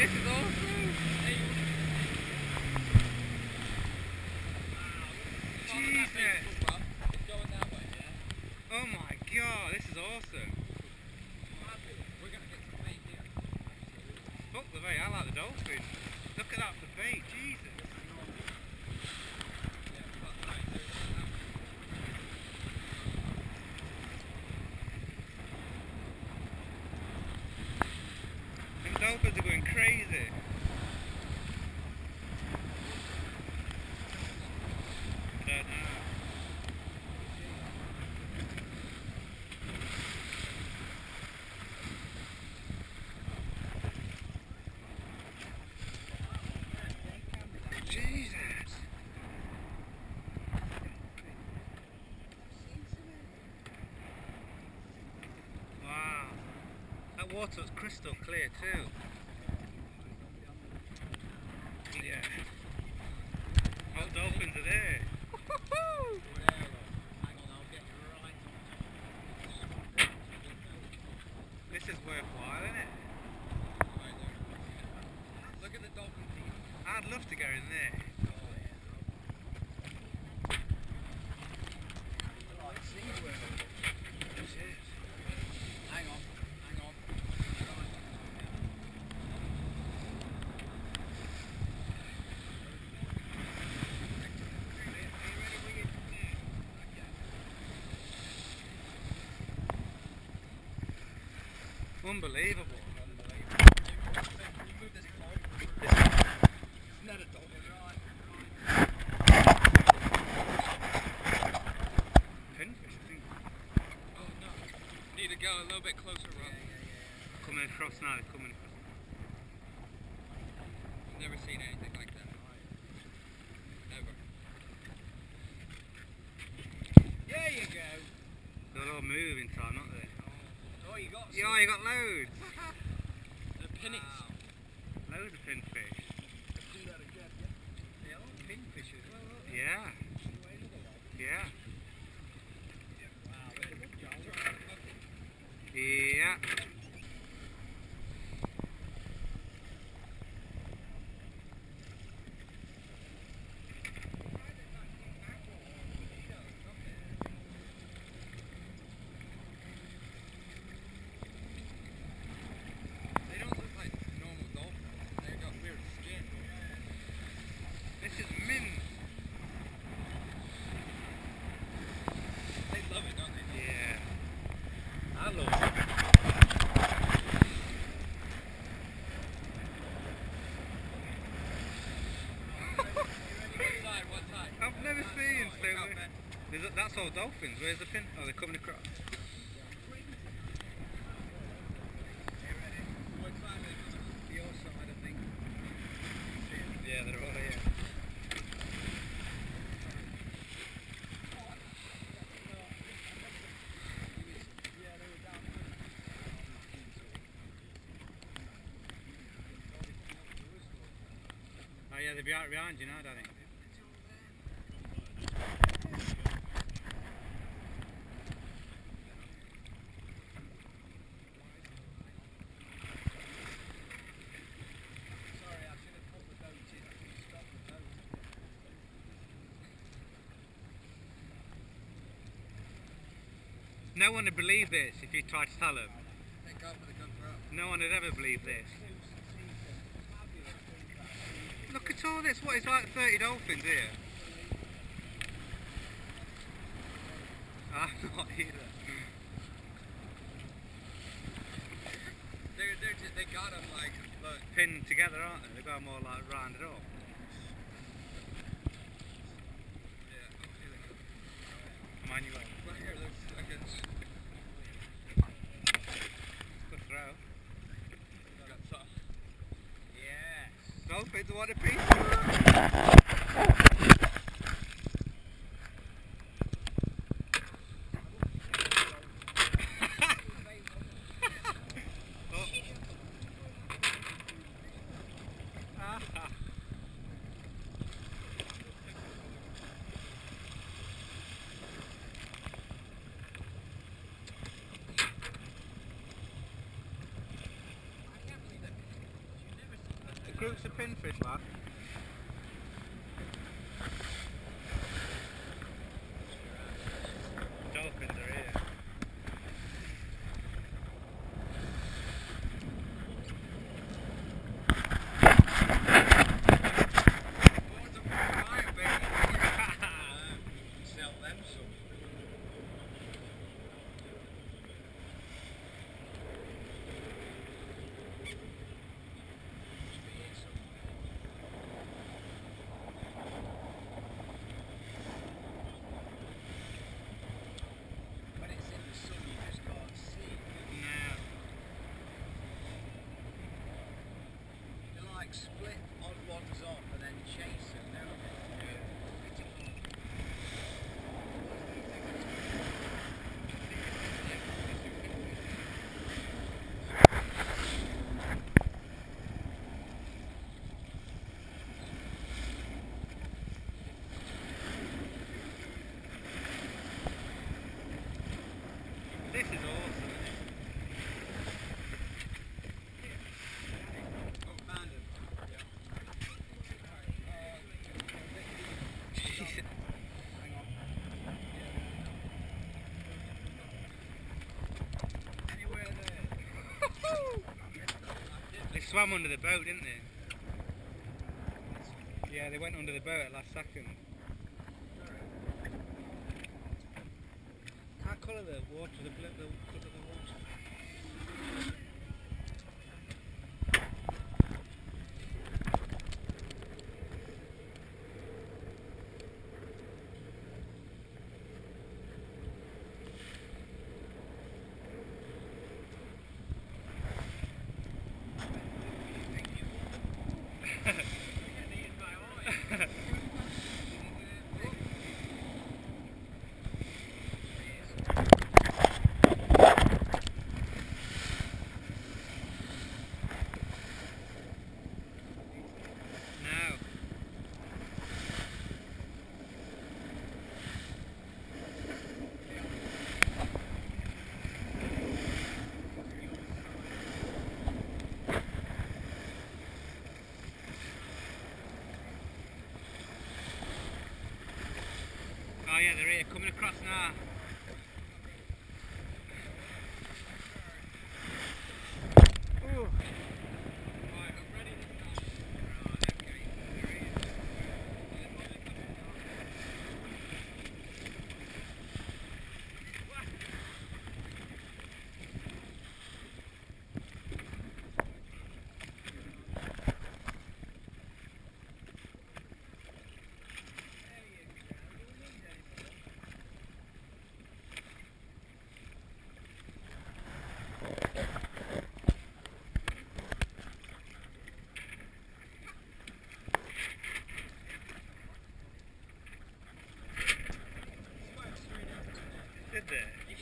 this is awesome! Jesus! Oh my god, this is awesome! We're going to get some bait here. Fuck the bait, I like the dolphin. Look at that for bait, Jesus! Them dolphins are going crazy. I don't know. Jesus! Wow. That water's crystal clear too. Yeah. All dolphins are there. This is worthwhile, isn't it? Look at the dolphin feet. I'd love to go in there. Hang on. Unbelievable. Not a dolphin. Pinfish, I think. Oh no. Need to go a little bit closer, Rob. Coming across now, they're coming across. I've never seen anything like that. Ever. There you go. They're all moving time, not they? Oh, you got some. Yeah, you got loads. The pinnies. Wow. Loads of pinfish. Do that again, yeah. They are pinfish as well, aren't they? Yeah. Yeah. Wow, Yeah. they don't look like normal dolphins. They've got weird skin. This is mint. They love it, don't they? Yeah. I love it. What side? I've never seen so many. That's all dolphins. Where's the pin? Oh, they're coming across. What side are they coming? Your side, I think. Yeah, they're all here. Oh yeah, they'll be out behind you now, Danny. Sorry, I should have put the boat in. I should have stopped the boat. No one would believe this if you tried to tell them. Thank God for the gun throw. No one would ever believe this. Look at all this. What is like 30 dolphins here? I'm not either. They got them like, look. Pinned together, aren't they? They've got them all like rounded up. Yeah. Oh, here they go. Manuel. Right here, there's seconds. Good throw. Got some. Yes. Dolphins, what a piece. groups of pinfish, lad. Dolphins are here. Sell them some. When it's in the sun, you just can't see. No. You like split odd ones off and then chase them, don't you? This is awesome. Oh, found it. Hang on. Anywhere there. They swam under the boat, didn't they? Yeah, they went under the boat at last second. Can't colour the water, the colour of the water. No. Oh yeah, they're here, coming across now. Ooh. Right, I'm ready to start. Right, okay, there he is. Did they?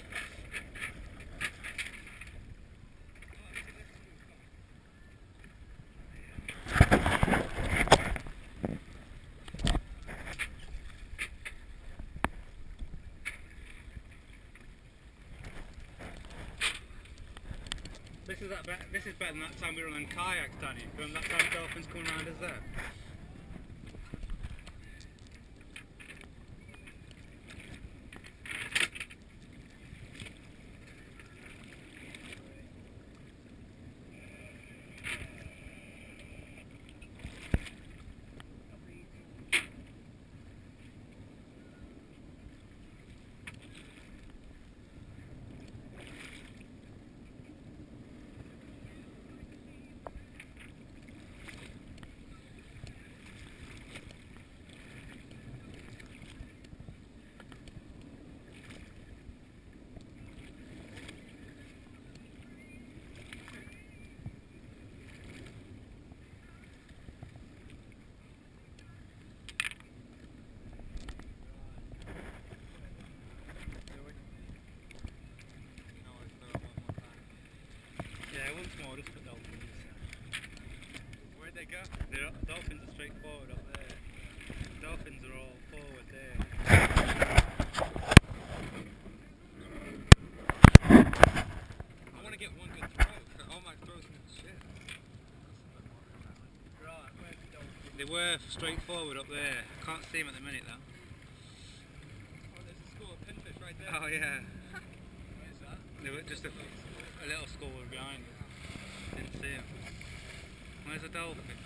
This is better than that time we were on kayaks, Danny. Remember that time dolphins coming around us there? Yeah, once more, just for dolphins. Where'd they go? The dolphins are straight forward up there. Dolphins are all forward there. I want to get one good throw. All my throws are shit. They were straightforward up there. I can't see them at the minute though. Oh, there's a school of pinfish right there. Oh yeah. Where's that? They were just a little school behind us. Didn't see them. Where's the dolphin?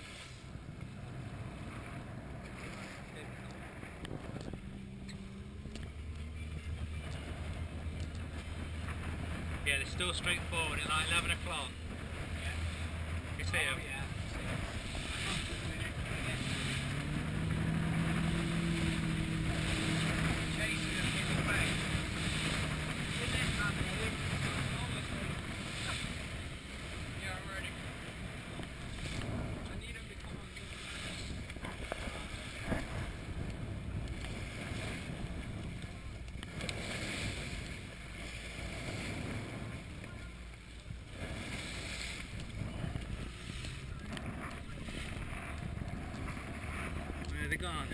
Yeah, they're still straightforward at like 11 o'clock. You see them? Oh, yeah. Where are they gone?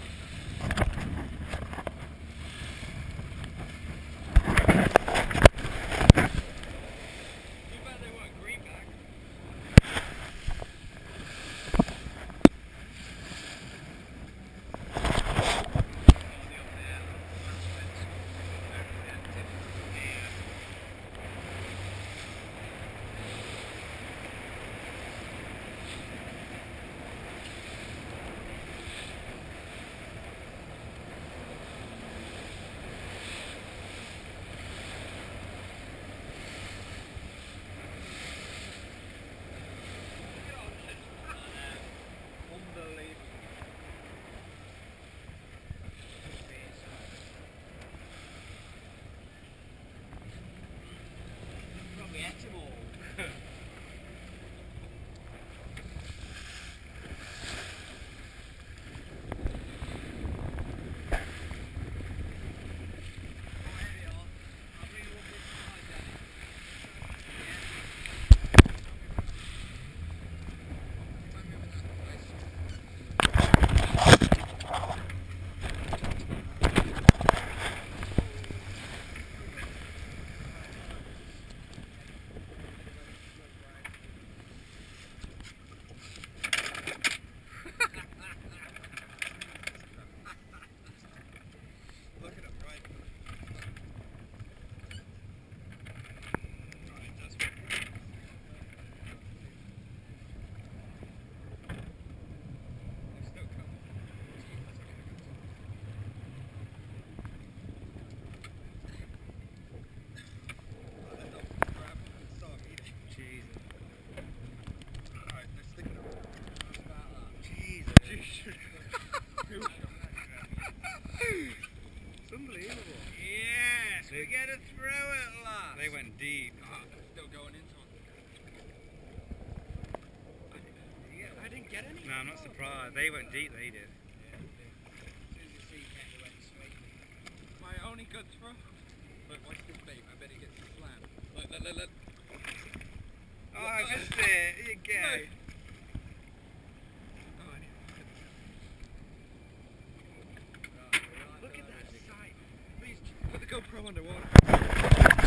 It's unbelievable. Yes, we get it through at last. They went deep. Oh, they're still going into it. I didn't get any. No, I'm not surprised. They went deep, they did. Yeah, they did. As soon as the sea came, they went straight. My only good throw. Look, watch this bait. I bet he gets the slam. Look. Oh, I missed it. Here you go. Look at that sight. Please put the GoPro underwater.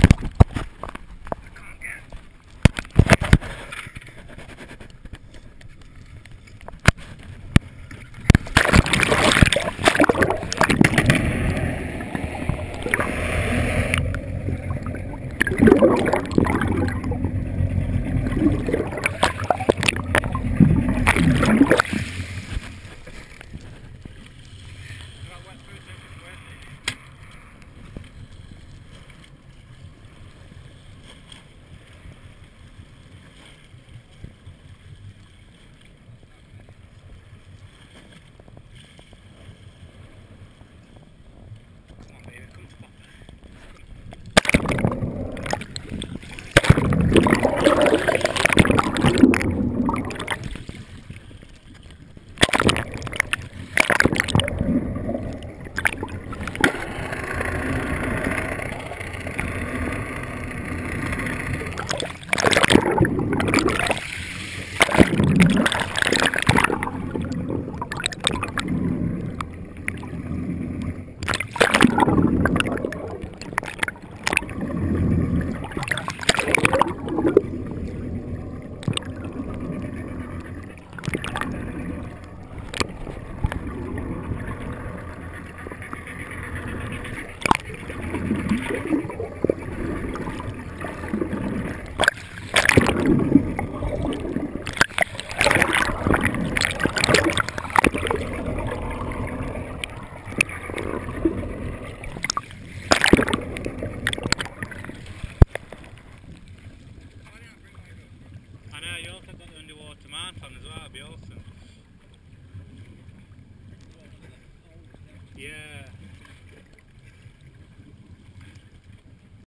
Yeah.